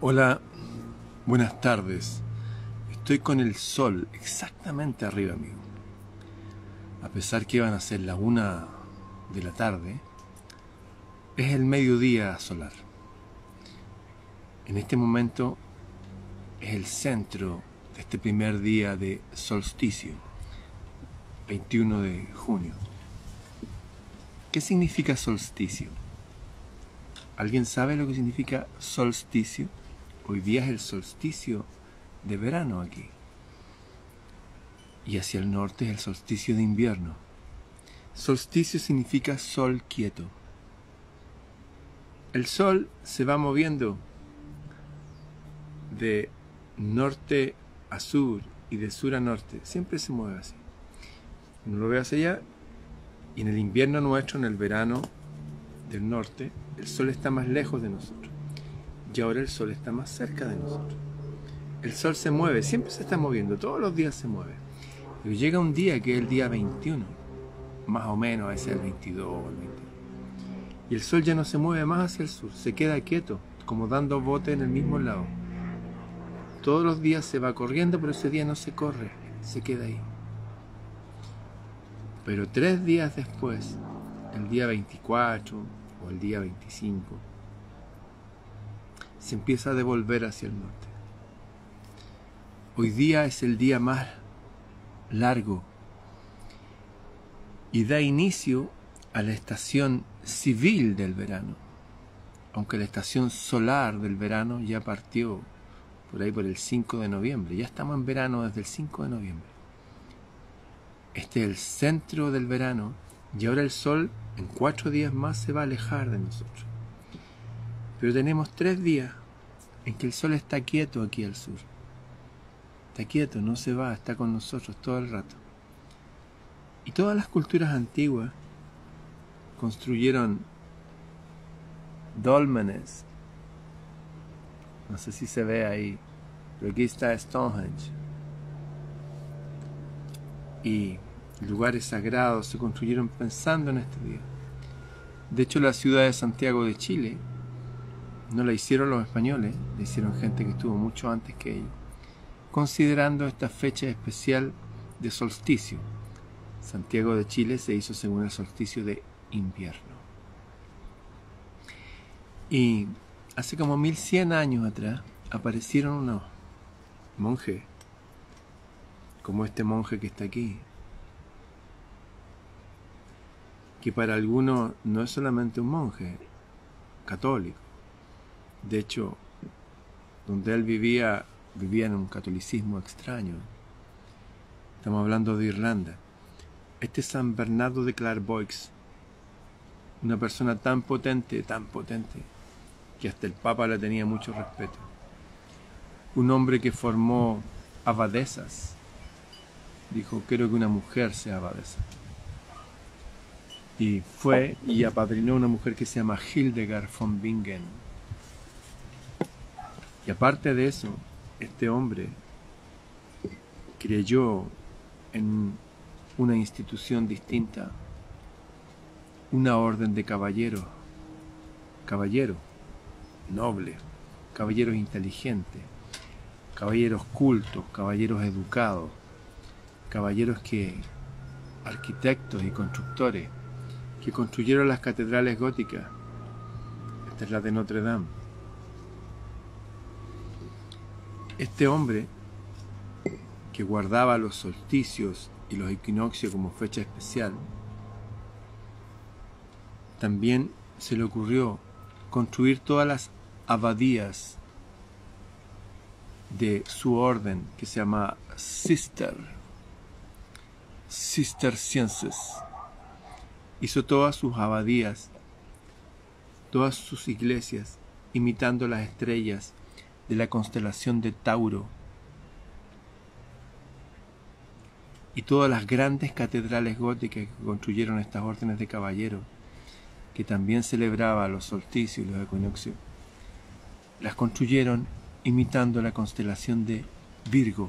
Hola, buenas tardes. Estoy con el sol exactamente arriba mío. A pesar que van a ser la 1 de la tarde, es el mediodía solar. En este momento es el centro de este primer día de solsticio, 21 de junio. ¿Qué significa solsticio? ¿Alguien sabe lo que significa solsticio? Hoy día es el solsticio de verano aquí. Y hacia el norte es el solsticio de invierno. Solsticio significa sol quieto. El sol se va moviendo de norte a sur y de sur a norte. Siempre se mueve así. Uno lo ve hacia allá y en el invierno nuestro, en el verano del norte, el sol está más lejos de nosotros. Y ahora el sol está más cerca de nosotros. El sol se mueve, siempre se está moviendo, todos los días se mueve. Pero llega un día que es el día 21, más o menos, a veces el 22 o el 21. Y el sol ya no se mueve más hacia el sur, se queda quieto, como dando bote en el mismo lado. Todos los días se va corriendo, pero ese día no se corre, se queda ahí. Pero 3 días después, el día 24 o el día 25, se empieza a devolver hacia el norte. Hoy día es el día más largo y da inicio a la estación civil del verano, aunque la estación solar del verano ya partió por ahí por el 5 de noviembre. Ya estamos en verano desde el 5 de noviembre. Este es el centro del verano y ahora el sol en 4 días más se va a alejar de nosotros. Pero tenemos 3 días en que el sol está quieto aquí al sur. Está quieto, no se va, está con nosotros todo el rato. Y todas las culturas antiguas construyeron dólmenes. No sé si se ve ahí, pero aquí está Stonehenge. Y lugares sagrados se construyeron pensando en este día. De hecho, la ciudad de Santiago de Chile no la hicieron los españoles, la hicieron gente que estuvo mucho antes que ellos, considerando esta fecha especial de solsticio. Santiago de Chile se hizo según el solsticio de invierno. Y hace como 1100 años atrás aparecieron unos monjes, como este monje que está aquí, que para algunos no es solamente un monje católico. De hecho, donde él vivía en un catolicismo extraño. Estamos hablando de Irlanda. Este es San Bernardo de Clairvaux, una persona tan potente, que hasta el Papa le tenía mucho respeto. Un hombre que formó abadesas. Dijo, quiero que una mujer sea abadesa. Y fue y apadrinó a una mujer que se llama Hildegard von Bingen. Y aparte de eso, este hombre creyó en una institución distinta, una orden de caballeros, nobles, caballeros inteligentes, caballeros cultos, caballeros educados, caballeros arquitectos y constructores, que construyeron las catedrales góticas. Esta es la de Notre Dame. Este hombre, que guardaba los solsticios y los equinoccios como fecha especial, también se le ocurrió construir todas las abadías de su orden, que se llama Cistercienses. Hizo todas sus abadías, todas sus iglesias, imitando las estrellas de la constelación de Tauro, y todas las grandes catedrales góticas que construyeron estas órdenes de caballeros, que también celebraba los solsticios y los equinoccios, las construyeron imitando la constelación de Virgo.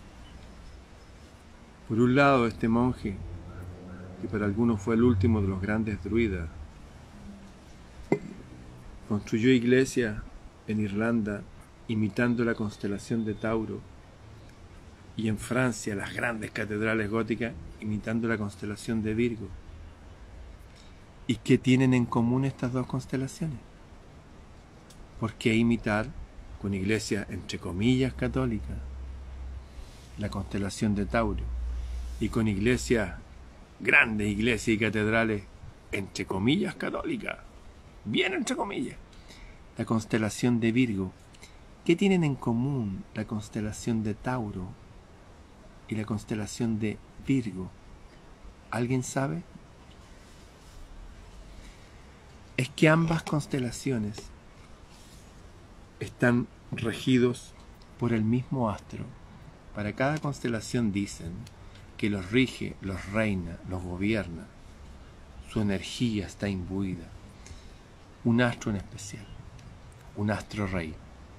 Por un lado, este monje, que para algunos fue el último de los grandes druidas, construyó iglesias en Irlanda imitando la constelación de Tauro, y en Francia las grandes catedrales góticas imitando la constelación de Virgo. ¿Y qué tienen en común estas dos constelaciones? ¿Por qué imitar con iglesias entre comillas católicas la constelación de Tauro y con iglesias, grandes iglesias y catedrales entre comillas católicas, bien entre comillas, la constelación de Virgo? ¿Qué tienen en común la constelación de Tauro y la constelación de Virgo? ¿Alguien sabe? Es que ambas constelaciones están regidos por el mismo astro. Para cada constelación dicen que los rige, los reina, los gobierna. Su energía está imbuida. Un astro en especial, un astro rey.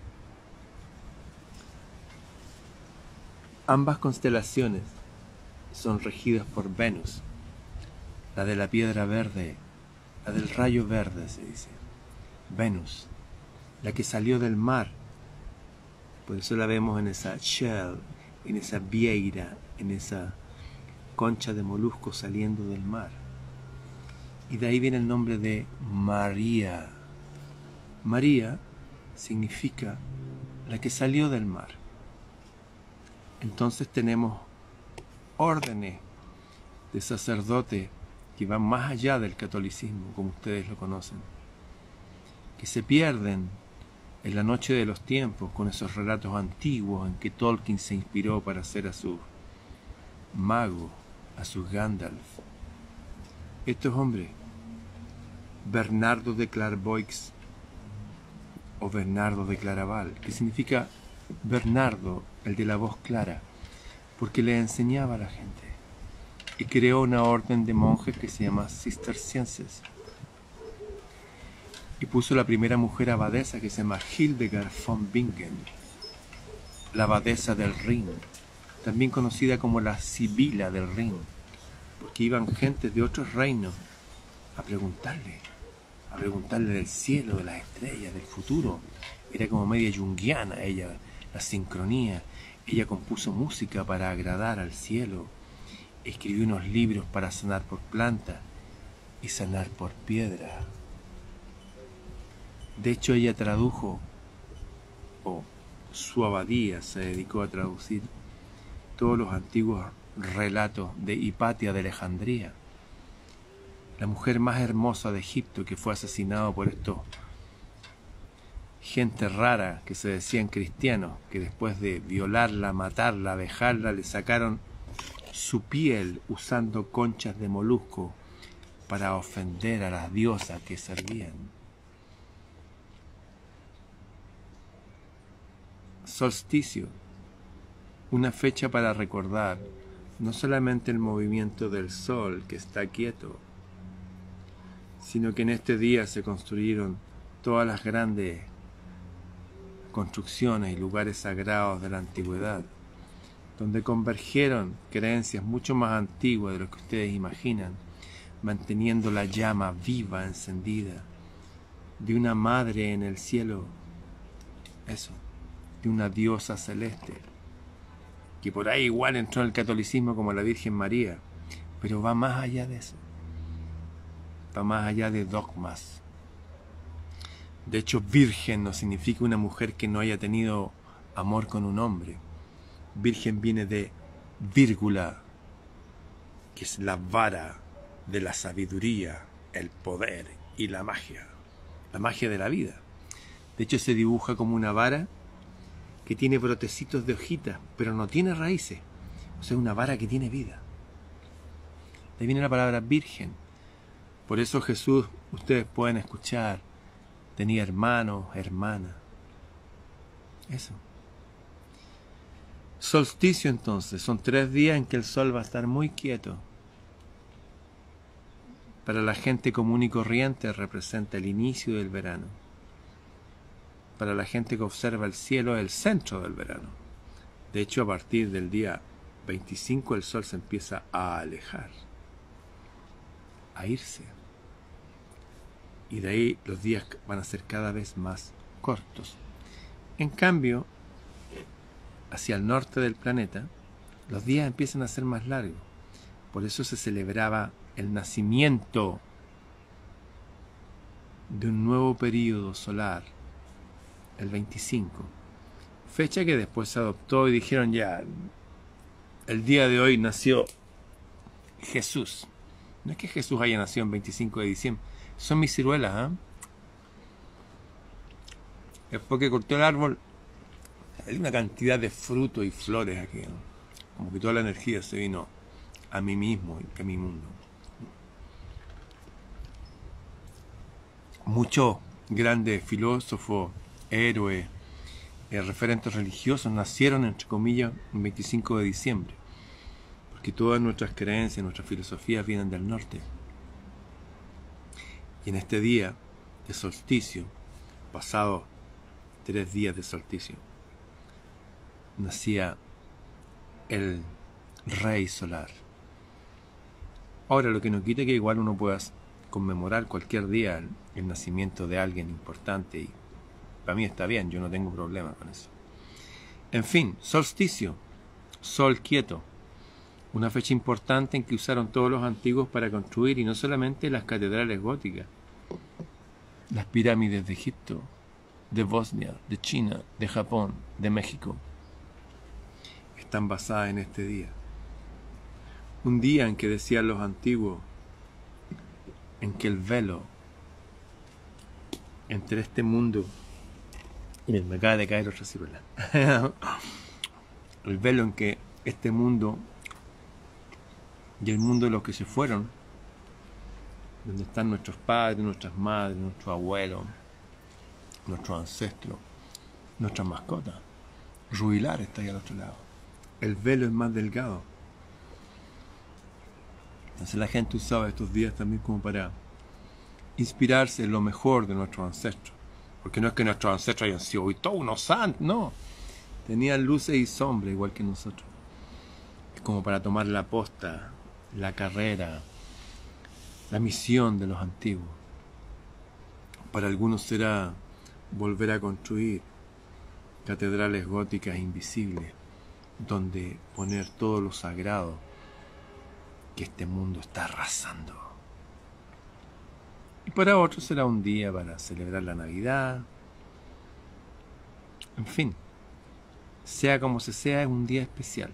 Ambas constelaciones son regidas por Venus, la de la piedra verde, la del rayo verde se dice. Venus, la que salió del mar. Por eso la vemos en esa shell, en esa vieira, en esa concha de molusco saliendo del mar. Y de ahí viene el nombre de María. María significa la que salió del mar. Entonces tenemos órdenes de sacerdote que van más allá del catolicismo, como ustedes lo conocen, que se pierden en la noche de los tiempos con esos relatos antiguos en que Tolkien se inspiró para hacer a sus magos, a sus Gandalf. Estos hombres, Bernardo de Clairvaux o Bernardo de Claraval, que significa Bernardo, el de la voz clara, porque le enseñaba a la gente y creó una orden de monjes que se llama Cistercienses y puso la primera mujer abadesa que se llama Hildegard von Bingen, la abadesa del Rin, también conocida como la Sibila del Rin, porque iban gentes de otros reinos a preguntarle del cielo, de las estrellas, del futuro. Era como media junguiana ella, la sincronía. Ella compuso música para agradar al cielo, escribió unos libros para sanar por planta y sanar por piedra. De hecho, ella tradujo, o su abadía se dedicó a traducir todos los antiguos relatos de Hipatia de Alejandría, la mujer más hermosa de Egipto, que fue asesinada por estos gente rara que se decían cristianos, que después de violarla, matarla, vejarla, le sacaron su piel usando conchas de molusco para ofender a las diosas que servían. Solsticio, una fecha para recordar no solamente el movimiento del sol que está quieto, sino que en este día se construyeron todas las grandes construcciones y lugares sagrados de la antigüedad, donde convergieron creencias mucho más antiguas de lo que ustedes imaginan, manteniendo la llama viva, encendida, de una madre en el cielo, eso, de una diosa celeste, que por ahí igual entró en el catolicismo como la Virgen María, pero va más allá de eso, va más allá de dogmas. De hecho, virgen no significa una mujer que no haya tenido amor con un hombre. Virgen viene de vírgula, que es la vara de la sabiduría, el poder y la magia de la vida. De hecho, se dibuja como una vara que tiene brotecitos de hojitas, pero no tiene raíces. O sea, una vara que tiene vida. De ahí viene la palabra virgen. Por eso Jesús, ustedes pueden escuchar, tenía hermanos, hermanas. Eso. Solsticio entonces, son 3 días en que el sol va a estar muy quieto. Para la gente común y corriente representa el inicio del verano. Para la gente que observa el cielo es el centro del verano. De hecho, a partir del día 25 el sol se empieza a alejar, a irse. Y de ahí los días van a ser cada vez más cortos. En cambio, hacia el norte del planeta, los días empiezan a ser más largos. Por eso se celebraba el nacimiento de un nuevo período solar, el 25, fecha que después se adoptó y dijeron ya, el día de hoy nació Jesús. No es que Jesús haya nacido el 25 de diciembre, son mis ciruelas, ¿eh? Después que corté el árbol, hay una cantidad de frutos y flores aquí, ¿no? Como que toda la energía se vino a mí mismo y a mi mundo. Muchos grandes filósofos, héroes, referentes religiosos nacieron, entre comillas, el 25 de diciembre, porque todas nuestras creencias, nuestras filosofías vienen del norte. Y en este día de solsticio, pasado 3 días de solsticio, nacía el rey solar. Ahora, lo que no quita que igual uno pueda conmemorar cualquier día el nacimiento de alguien importante, y para mí está bien, yo no tengo problema con eso. En fin, solsticio, sol quieto, una fecha importante en que usaron todos los antiguos para construir, y no solamente las catedrales góticas, las pirámides de Egipto, de Bosnia, de China, de Japón, de México, están basadas en este día. Un día en que decían los antiguos, en que el velo entre este mundo... Miren, me acaba de caer otra ciruela. El velo en que este mundo y el mundo de los que se fueron, donde están nuestros padres, nuestras madres, nuestros abuelos, nuestros ancestros, nuestras mascotas. Rubilar está ahí al otro lado. El velo es más delgado. Entonces la gente usaba estos días también como para inspirarse en lo mejor de nuestros ancestros. Porque no es que nuestros ancestros hayan sido hoy todos unos santos, no. Tenían luces y sombras igual que nosotros. Es como para tomar la posta, la carrera, la misión de los antiguos. Para algunos será volver a construir catedrales góticas invisibles, donde poner todo lo sagrado que este mundo está arrasando. Y para otros será un día para celebrar la Navidad. En fin, sea como sea, es un día especial.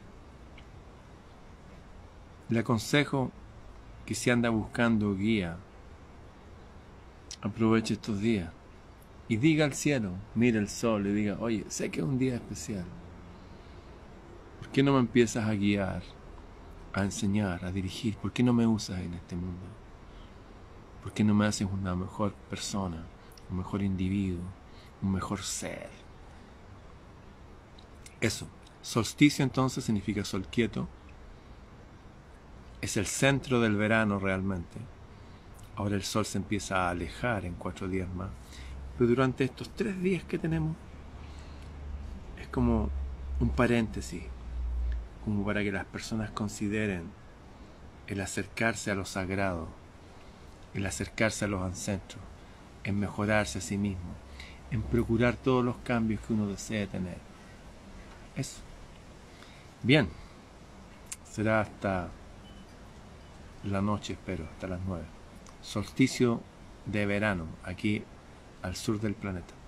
Le aconsejo que si anda buscando guía, aproveche estos días y diga al cielo, mire el sol y diga, oye, sé que es un día especial. ¿Por qué no me empiezas a guiar, a enseñar, a dirigir? ¿Por qué no me usas en este mundo? ¿Por qué no me haces una mejor persona, un mejor individuo, un mejor ser? Eso. Solsticio entonces significa sol quieto. Es el centro del verano realmente. Ahora el sol se empieza a alejar en 4 días más. Pero durante estos 3 días que tenemos, es como un paréntesis, como para que las personas consideren el acercarse a lo sagrado, el acercarse a los ancestros, en mejorarse a sí mismo, en procurar todos los cambios que uno desea tener. Eso. Bien, será hasta la noche, espero, hasta las 9. Solsticio de verano, aquí al sur del planeta.